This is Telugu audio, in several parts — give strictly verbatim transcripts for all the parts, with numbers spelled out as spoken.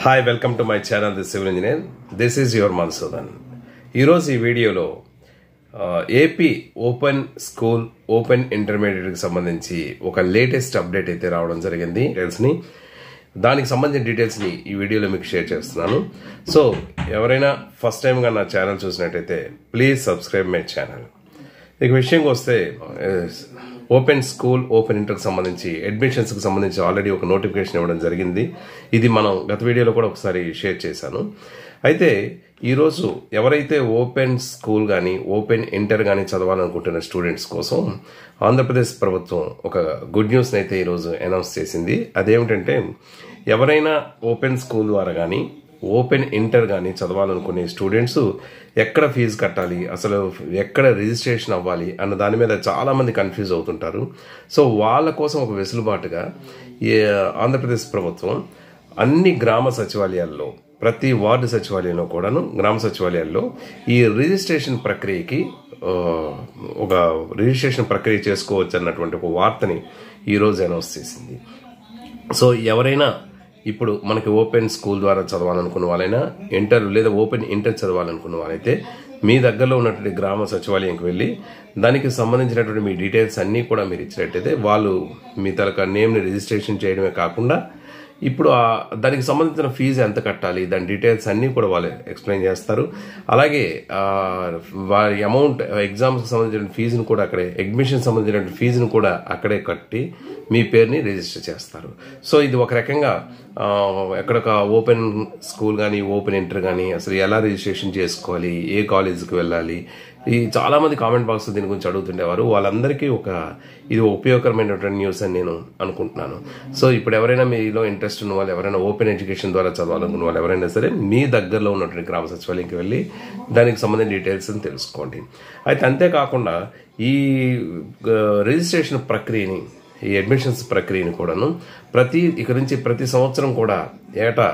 Hi, welcome to my channel, The Civil Engineer. This is your Mansudan. ఈరోజు ఈ వీడియోలో ఏపీ ఓపెన్ స్కూల్ ఓపెన్ ఇంటర్మీడియట్కి సంబంధించి ఒక లేటెస్ట్ అప్డేట్ అయితే రావడం జరిగింది. డీటెయిల్స్ని దానికి సంబంధించిన డీటెయిల్స్ని ఈ వీడియోలో మీకు షేర్ చేస్తున్నాను. సో ఎవరైనా ఫస్ట్ టైంగా నా ఛానల్ చూసినట్టయితే ప్లీజ్ సబ్స్క్రైబ్ మై ఛానల్. ఇక విషయంకి వస్తే ఓపెన్ స్కూల్ ఓపెన్ ఇంటర్కి సంబంధించి అడ్మిషన్స్కి సంబంధించి ఆల్రెడీ ఒక నోటిఫికేషన్ ఇవ్వడం జరిగింది. ఇది మనం గత వీడియోలో కూడా ఒకసారి షేర్ చేశాను. అయితే ఈరోజు ఎవరైతే ఓపెన్ స్కూల్ కానీ ఓపెన్ ఇంటర్ కానీ చదవాలనుకుంటున్న స్టూడెంట్స్ కోసం ఆంధ్రప్రదేశ్ ప్రభుత్వం ఒక గుడ్ న్యూస్ని అయితే ఈరోజు అనౌన్స్ చేసింది. అదేమిటంటే ఎవరైనా ఓపెన్ స్కూల్ ద్వారా కానీ ఓపెన్ ఇంటర్ కానీ చదవాలనుకునే స్టూడెంట్స్ ఎక్కడ ఫీజు కట్టాలి, అసలు ఎక్కడ రిజిస్ట్రేషన్ అవ్వాలి అన్న దాని మీద చాలామంది కన్ఫ్యూజ్ అవుతుంటారు. సో వాళ్ళ కోసం ఒక వెసులుబాటుగా ఆంధ్రప్రదేశ్ ప్రభుత్వం అన్ని గ్రామ సచివాలయాల్లో ప్రతి వార్డు సచివాలయంలో కూడాను గ్రామ సచివాలయాల్లో ఈ రిజిస్ట్రేషన్ ప్రక్రియకి ఒక రిజిస్ట్రేషన్ ప్రక్రియ చేసుకోవచ్చు అన్నటువంటి ఒక వార్తని ఈరోజు అనౌన్స్ చేసింది. సో ఎవరైనా ఇప్పుడు మనకి ఓపెన్ స్కూల్ ద్వారా చదవాలనుకున్న వాళ్ళైనా ఇంటర్ లేదా ఓపెన్ ఇంటర్ చదవాలనుకున్న వాళ్ళైతే మీ దగ్గరలో ఉన్నటువంటి గ్రామ సచివాలయంకి వెళ్ళి దానికి సంబంధించినటువంటి మీ డీటెయిల్స్ అన్నీ కూడా మీరు ఇచ్చినట్టయితే వాళ్ళు మీ తలక నేమ్ని రిజిస్ట్రేషన్ చేయడమే కాకుండా ఇప్పుడు దానికి సంబంధించిన ఫీజు ఎంత కట్టాలి దాని డీటెయిల్స్ అన్నీ కూడా వాళ్ళు ఎక్స్ప్లెయిన్ చేస్తారు. అలాగే వారి అమౌంట్ ఎగ్జామ్స్కి సంబంధించిన ఫీజును కూడా అక్కడే అడ్మిషన్ సంబంధించిన ఫీజును కూడా అక్కడే కట్టి మీ పేరుని రిజిస్టర్ చేస్తారు. సో ఇది ఒక రకంగా ఎక్కడ ఓపెన్ స్కూల్ కానీ ఓపెన్ ఇంటర్ కానీ అసలు ఎలా రిజిస్ట్రేషన్ చేసుకోవాలి, ఏ కాలేజీకి వెళ్ళాలి, ఈ చాలామంది కామెంట్ బాక్స్ దీని గురించి అడుగుతుండేవారు. వాళ్ళందరికీ ఒక ఇది ఉపయోగకరమైనటువంటి న్యూస్ అని నేను అనుకుంటున్నాను. సో ఇప్పుడు ఎవరైనా మీలో ఇంట్రెస్ట్ ఉన్న వాళ్ళు ఎవరైనా ఓపెన్ ఎడ్యుకేషన్ ద్వారా చదవాలనుకున్న వాళ్ళు ఎవరైనా సరే మీ దగ్గరలో ఉన్నటువంటి గ్రామ సచివాలయంకి వెళ్ళి దానికి సంబంధించిన డీటెయిల్స్ తెలుసుకోండి. అయితే అంతేకాకుండా ఈ రిజిస్ట్రేషన్ ప్రక్రియని ఈ అడ్మిషన్స్ ప్రక్రియని కూడాను ప్రతి ఇక నుంచి ప్రతి సంవత్సరం కూడా ఏటా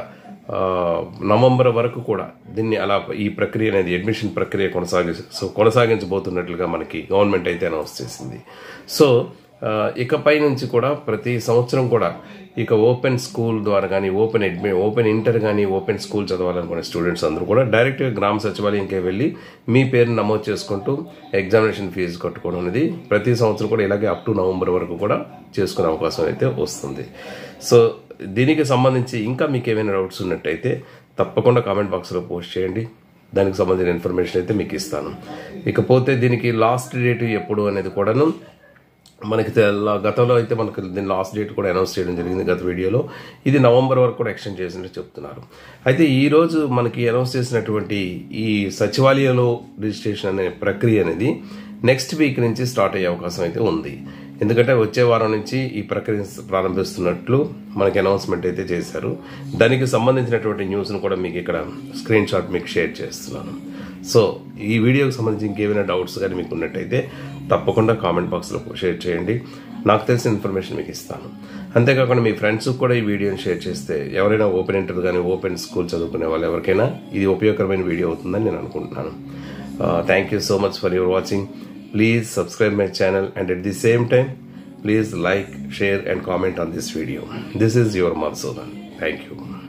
నవంబర్ వరకు కూడా దీన్ని అలా ఈ ప్రక్రియ అనేది అడ్మిషన్ ప్రక్రియ కొనసాగి సో కొనసాగించబోతున్నట్లుగా మనకి గవర్నమెంట్ అయితే అనౌన్స్ చేసింది. సో ఇకపై నుంచి కూడా ప్రతి సంవత్సరం కూడా ఇక ఓపెన్ స్కూల్ ద్వారా కానీ ఓపెన్ అడ్మి ఓపెన్ ఇంటర్ కానీ ఓపెన్ స్కూల్ చదవాలనుకునే స్టూడెంట్స్ అందరూ కూడా డైరెక్ట్గా గ్రామ సచివాలయంకే వెళ్ళి మీ పేరుని నమోదు చేసుకుంటూ ఎగ్జామినేషన్ ఫీజు కట్టుకోవడం అనేది ప్రతి సంవత్సరం కూడా ఇలాగే అప్ టు నవంబర్ వరకు కూడా చేసుకునే అవకాశం అయితే వస్తుంది. సో దీనికి సంబంధించి ఇంకా మీకు ఏమైనా డౌట్స్ ఉన్నట్టయితే తప్పకుండా కామెంట్ బాక్స్లో పోస్ట్ చేయండి. దానికి సంబంధించిన ఇన్ఫర్మేషన్ అయితే మీకు ఇస్తాను. ఇకపోతే దీనికి లాస్ట్ డేట్ ఎప్పుడు అనేది కూడాను మనకి గతంలో అయితే మనకు దీని లాస్ట్ డేట్ కూడా అనౌన్స్ చేయడం జరిగింది గత వీడియోలో. ఇది నవంబర్ వరకు కూడా ఎక్స్టెండ్ చేసినట్టు చెప్తున్నారు. అయితే ఈరోజు మనకి అనౌన్స్ చేసినటువంటి ఈ సచివాలయంలో రిజిస్ట్రేషన్ అనే ప్రక్రియ అనేది నెక్స్ట్ వీక్ నుంచి స్టార్ట్ అయ్యే అవకాశం అయితే ఉంది. ఎందుకంటే వచ్చే వారం నుంచి ఈ ప్రక్రియ ప్రారంభిస్తున్నట్లు మనకి అనౌన్స్మెంట్ అయితే చేశారు. దానికి సంబంధించినటువంటి న్యూస్ను కూడా మీకు ఇక్కడ స్క్రీన్ షాట్ మీకు షేర్ చేస్తున్నాను. సో ఈ వీడియోకి సంబంధించి ఇంకేమైనా డౌట్స్ కానీ మీకు ఉన్నట్టయితే తప్పకుండా కామెంట్ బాక్స్లో షేర్ చేయండి. నాకు తెలిసిన ఇన్ఫర్మేషన్ మీకు ఇస్తాను. అంతేకాకుండా మీ ఫ్రెండ్స్కి కూడా ఈ వీడియోని షేర్ చేస్తే ఎవరైనా ఓపెన్ ఇంటర్ కానీ ఓపెన్ స్కూల్ చదువుకునే వాళ్ళు ఎవరికైనా ఇది ఉపయోగకరమైన వీడియో అవుతుందని నేను అనుకుంటున్నాను. Thank you so much for your watching. Please subscribe my channel and at the same time please like, share and comment on this video. This is your Mansudan. Thank you.